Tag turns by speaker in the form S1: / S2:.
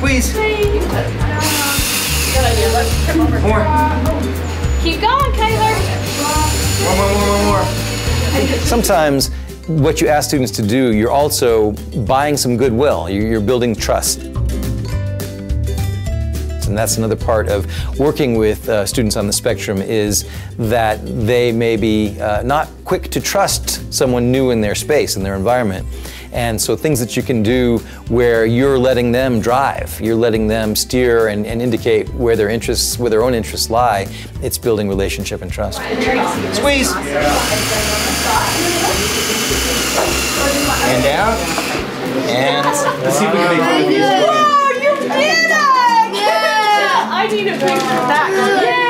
S1: Squeeze. More.
S2: Keep going, Kyler.
S1: More.
S3: Sometimes what you ask students to do, you're also buying some goodwill. You're building trust. And that's another part of working with students on the spectrum, is that they may be not quick to trust someone new in their space, in their environment. And so things that you can do where you're letting them drive, you're letting them steer and indicate where their interests, where their own interests lie, it's building relationship and trust.
S1: Squeeze. And down. And let's see if we can make one of these.
S2: Oh, you did it! Yeah! I need a picture of that. Yeah!